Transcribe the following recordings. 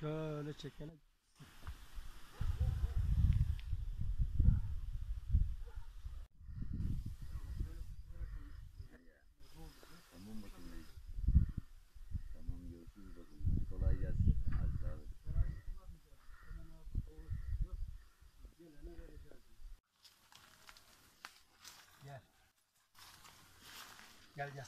Şöyle çekelim. Tamam bakın reis. Tamam görüşürüz bakın. Kolay gelsin. Hadi sağ olun. Gel. Gel gel.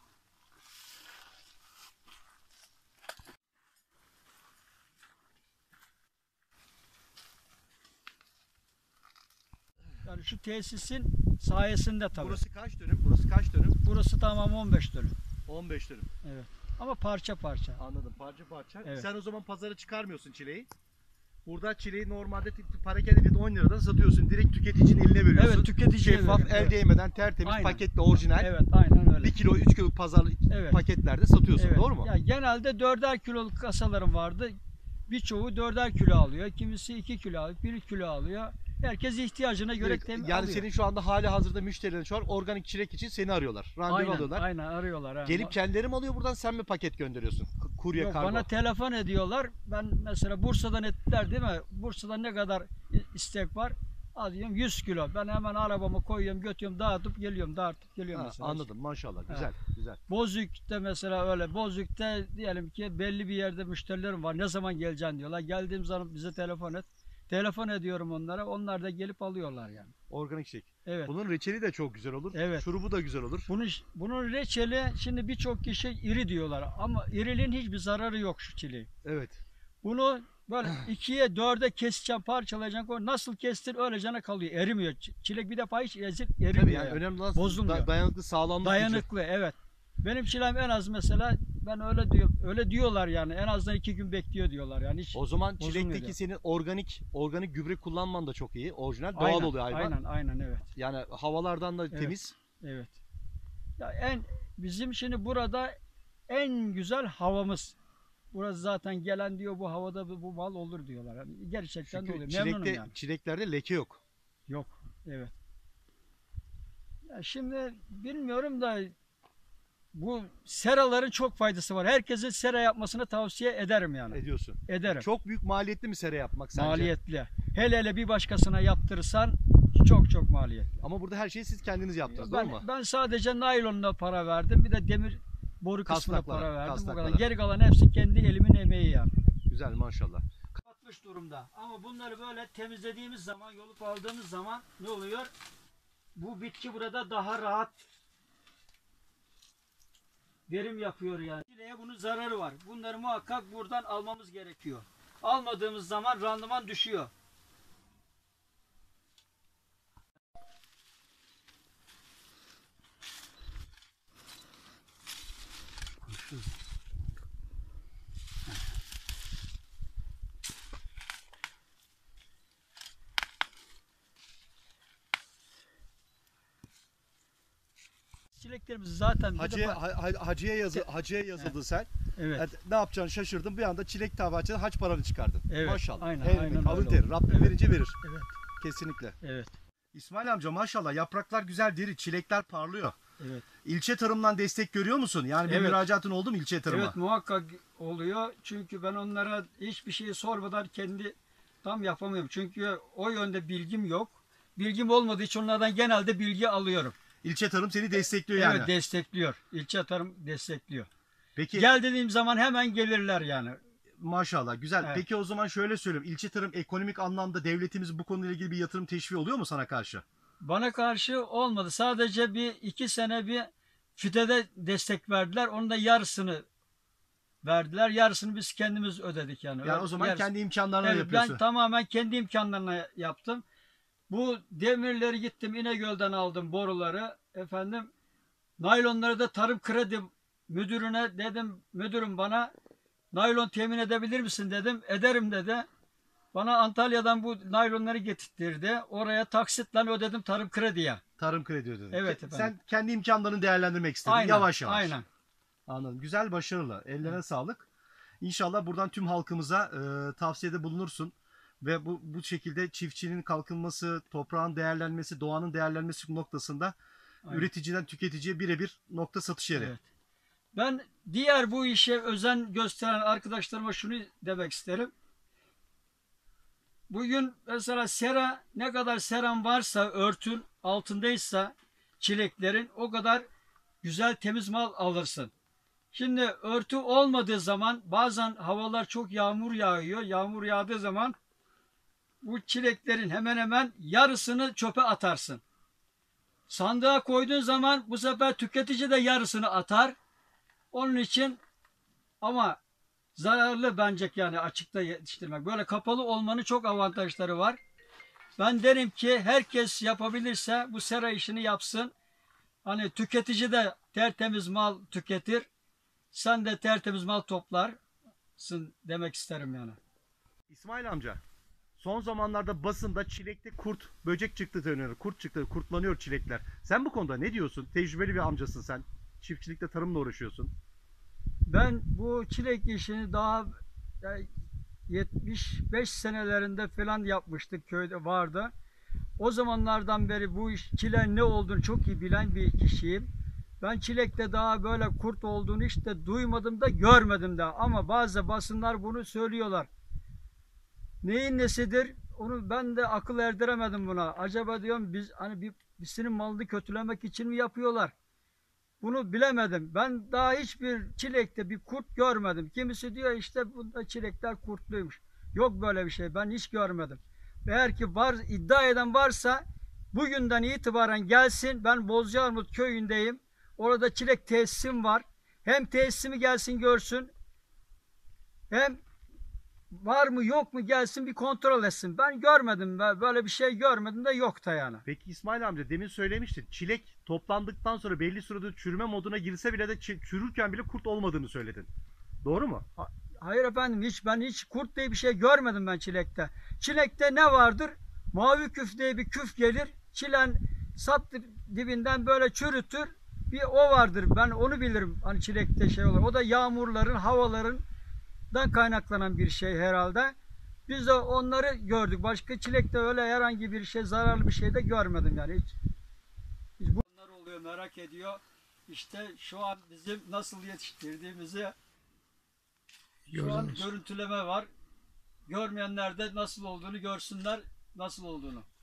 Yani şu tesisin sayesinde tabii. Burası kaç dönüm? Burası kaç dönüm? Burası tamam 15 dönüm. 15 dönüm. Evet. Ama parça parça. Anladım. Parça parça. Evet. Sen o zaman pazara çıkarmıyorsun çileği. Burada çileği normalde parakende 10 liradan satıyorsun. Direkt tüketicinin eline veriyorsun. Evet, tüketiciye Şeffaf, veriyorum, el evet. değmeden tertemiz, Aynen. paketli, orijinal. Evet, aynen öyle. 1 kilo, 3 kilo pazarlık Evet. paketlerde satıyorsun. Evet. Doğru mu? Ya genelde 4'er kiloluk kasalarım vardı. Birçoğu 4'er kilo alıyor. Kimisi 2 kilo alıyor, 1 kilo alıyor. Herkes ihtiyacına göre Direkt, temin yani alıyor. senin şu anda hali hazırda müşterilerin şu an organik çilek için seni arıyorlar. Randevu alıyorlar. Aynen arıyorlar. Ha. Gelip kendileri mi alıyor buradan, sen mi paket gönderiyorsun? Kurye, Yok, kargo. bana telefon ediyorlar. Ben mesela Bursa'dan ettiler değil mi? Bursa'dan ne kadar istek var? Alıyorum 100 kilo. Ben hemen arabama koyuyorum, götürüyorum, dağıtıp geliyorum Ha, mesela. anladım maşallah. Güzel, güzel. Bozüyük'te mesela öyle. Bozüyük'te diyelim ki belli bir yerde müşterilerim var. Ne zaman geleceksin diyorlar. Geldiğim zaman bize telefon et. Telefon ediyorum onlara. Onlar da gelip alıyorlar yani. Organik çilek. Evet. Bunun reçeli de çok güzel olur. Evet. Şurubu da güzel olur. Bunun reçeli şimdi birçok kişi iri diyorlar ama iriliğin hiçbir zararı yok şu çileğin. Evet. Bunu böyle 2'ye 4'e keseceğim, parçalayacağım. Nasıl kestir öylece kalıyor. Erimiyor. Çilek bir defa hiç erimiyor. Tabii yani yani. önemli olan Bozulmuyor. dayanıklı, sağlamlık gücü. Dayanıklı, evet. Benim çilem en az mesela ben öyle diyorum. Öyle diyorlar yani. En azından 2 gün bekliyor diyorlar yani. Hiç O zaman bozulmuyor çilekteki yani. senin organik gübre kullanman da çok iyi. Orijinal, doğal Aynen, oluyor hayvan. Aynen evet. Yani havalardan da Evet. temiz. Evet. Ya bizim şimdi burada en güzel havamız. Burası zaten gelen diyor bu havada bu mal olur diyorlar. Yani gerçekten de Çünkü oluyor. Memnunum yani. çileklerde leke yok. Yok. Evet. Ya şimdi bilmiyorum da bu seraların çok faydası var. Herkesin sera yapmasını tavsiye ederim yani. Ediyorsun. Ederim. Çok büyük maliyetli mi sera yapmak sence? Maliyetli. Hele bir başkasına yaptırırsan çok maliyetli. Ama burada her şeyi siz kendiniz yaptınız, değil mi? Ben sadece naylonuna para verdim. Bir de demir boru kısmına Kasnaklara, para verdim. Bu kadar. kasnaklara. Geri kalan hepsi kendi elimin emeği yani. Güzel maşallah. Kapatmış durumda. Ama bunları böyle temizlediğimiz zaman, yolup aldığımız zaman ne oluyor? Bu bitki burada daha rahat verim yapıyor yani. Çileğe bunun zararı var. Bunları muhakkak buradan almamız gerekiyor. Almadığımız zaman randıman düşüyor. Çileklerimiz zaten bir defa... Hacıya yazıldın sen. Evet. Yani ne yapacaksın şaşırdın. Bir anda çilek tavacıdan haç paranı çıkardın. Evet, Maşallah. aynen, Helal aynen alın öyle teri. oldu. Rabbim Evet. verince verir. Evet. Kesinlikle. Evet. İsmail amca maşallah yapraklar güzel, diri, çilekler parlıyor. Evet. İlçe tarımdan destek görüyor musun? Yani bir Evet. müracaatın oldu mu ilçe tarıma? Evet muhakkak oluyor. Çünkü ben onlara hiçbir şey sormadan kendi tam yapamıyorum. Çünkü o yönde bilgim yok. Bilgim olmadığı için onlardan genelde bilgi alıyorum. İlçe tarım seni destekliyor Evet yani. destekliyor. İlçe tarım destekliyor. Peki Gel dediğim zaman hemen gelirler yani. maşallah güzel. Evet. Peki o zaman şöyle söyleyeyim. İlçe tarım ekonomik anlamda devletimiz bu konuyla ilgili bir yatırım teşviği oluyor mu sana karşı? Bana karşı olmadı. Sadece 2 sene bir FİTE'de destek verdiler. Onun da yarısını verdiler. Yarısını biz kendimiz ödedik yani. Yani o zaman Yarısı. kendi imkanlarına Evet, yapıyorsun. ben tamamen kendi imkanlarına yaptım. Bu demirleri gittim İnegöl'den aldım boruları. Efendim naylonları da tarım kredi müdürüne dedim, müdürüm bana naylon temin edebilir misin dedim. Ederim dedi. Bana Antalya'dan bu naylonları getirtirdi. Oraya taksitle ödedim tarım krediye. Tarım kredi ödedin. Evet efendim. Sen kendi imkanlarını değerlendirmek istedin. Aynen, Yavaş yavaş. aynen. Anladım. Güzel, başarılı. Ellerine sağlık. İnşallah buradan tüm halkımıza tavsiyede bulunursun. Ve bu şekilde çiftçinin kalkınması, toprağın değerlenmesi, doğanın değerlenmesi noktasında Aynen. üreticiden tüketiciye birebir nokta satış yeri. Evet. Ben diğer bu işe özen gösteren arkadaşlarıma şunu demek isterim. Bugün mesela sera, ne kadar seram varsa, örtün altındaysa çileklerin, o kadar güzel temiz mal alırsın. Şimdi örtü olmadığı zaman bazen havalar çok yağmur yağıyor. Yağmur yağdığı zaman bu çileklerin hemen hemen yarısını çöpe atarsın. Sandığa koyduğun zaman bu sefer tüketici de yarısını atar. Onun için ama zararlı bence yani açıkta yetiştirmek. Böyle kapalı olmanın çok avantajları var. Ben derim ki herkes yapabilirse bu sera işini yapsın. Hani tüketici de tertemiz mal tüketir. Sen de tertemiz mal toplarsın demek isterim yani. İsmail amca, son zamanlarda basında çilekte kurt, böcek çıktı deniyor. Kurt çıktı, kurtlanıyor çilekler. Sen bu konuda ne diyorsun? Tecrübeli bir amcasın sen. Çiftçilikte, tarımla uğraşıyorsun. Ben bu çilek işini daha 75 senelerinde falan yapmıştık, köyde vardı. O zamanlardan beri bu iş, çileğin ne olduğunu çok iyi bilen bir kişiyim. Ben çilekte daha böyle kurt olduğunu hiç de duymadım da görmedim de, ama bazı basınlar bunu söylüyorlar. Neyin nesidir? Onu ben de akıl erdiremedim buna. Acaba diyorum biz hani birisinin malını kötülemek için mi yapıyorlar? Bunu bilemedim. Ben daha hiçbir çilekte bir kurt görmedim. Kimisi diyor işte bunda çilekler kurtluymuş. Yok böyle bir şey. Ben hiç görmedim. Eğer ki var, iddia eden varsa bugünden itibaren gelsin. Ben Bozcaarmut köyündeyim. Orada çilek tesisim var. Hem tesisimi gelsin görsün. Hem var mı yok mu gelsin bir kontrol etsin. Ben görmedim. Böyle bir şey görmedim de yok da yani. Peki İsmail amca, demin söylemiştin. Çilek toplandıktan sonra belli sürede çürüme moduna girse bile de çürürken bile kurt olmadığını söyledin. Doğru mu? Hayır efendim, ben hiç kurt diye bir şey görmedim ben çilekte. Çilekte ne vardır? Mavi küf diye bir küf gelir. Çilen sap dibinden böyle çürütür. Bir o vardır. Ben onu bilirim. Hani çilekte şey olur. O da yağmurların, havalarından kaynaklanan bir şey herhalde. Biz de onları gördük. Başka çilekte öyle herhangi bir şey, zararlı bir şey de görmedim yani hiç. Bunlar oluyor, merak ediyor. İşte şu an bizim nasıl yetiştirdiğimizi şu an görüntüleme var. Görmeyenler de nasıl olduğunu görsünler, nasıl olduğunu.